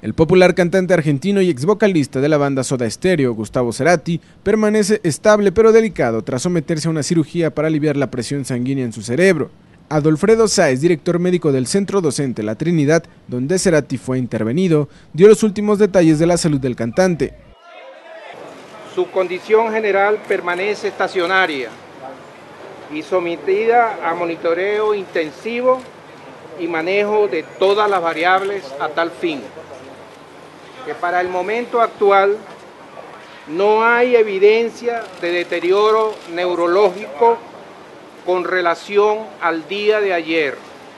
El popular cantante argentino y ex vocalista de la banda Soda Stereo, Gustavo Cerati, permanece estable pero delicado tras someterse a una cirugía para aliviar la presión sanguínea en su cerebro. Adolfredo Sáez, director médico del Centro Docente La Trinidad, donde Cerati fue intervenido, dio los últimos detalles de la salud del cantante. Su condición general permanece estacionaria y sometida a monitoreo intensivo y manejo de todas las variables a tal fin, que para el momento actual no hay evidencia de deterioro neurológico con relación al día de ayer.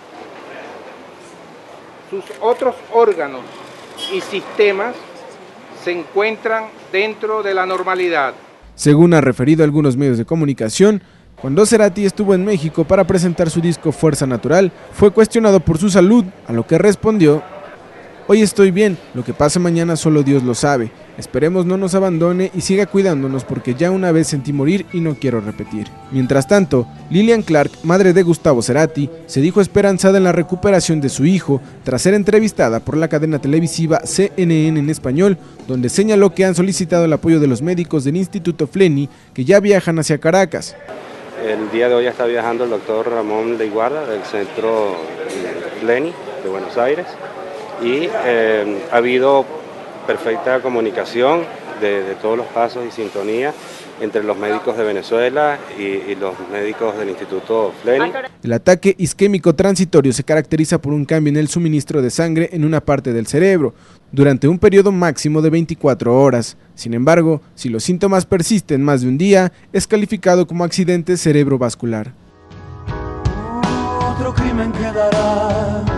Sus otros órganos y sistemas se encuentran dentro de la normalidad. Según ha referido a algunos medios de comunicación, cuando Cerati estuvo en México para presentar su disco Fuerza Natural, fue cuestionado por su salud, a lo que respondió: "Hoy estoy bien, lo que pase mañana solo Dios lo sabe. Esperemos no nos abandone y siga cuidándonos porque ya una vez sentí morir y no quiero repetir". Mientras tanto, Lillian Clark, madre de Gustavo Cerati, se dijo esperanzada en la recuperación de su hijo tras ser entrevistada por la cadena televisiva CNN en español, donde señaló que han solicitado el apoyo de los médicos del Instituto Fleni, que ya viajan hacia Caracas. El día de hoy está viajando el doctor Ramón Leiguarda del Centro Fleni de Buenos Aires. Y ha habido perfecta comunicación de todos los pasos y sintonía entre los médicos de Venezuela y los médicos del Instituto Fleni. El ataque isquémico transitorio se caracteriza por un cambio en el suministro de sangre en una parte del cerebro, durante un periodo máximo de 24 horas. Sin embargo, si los síntomas persisten más de un día, es calificado como accidente cerebrovascular. Otro crimen quedará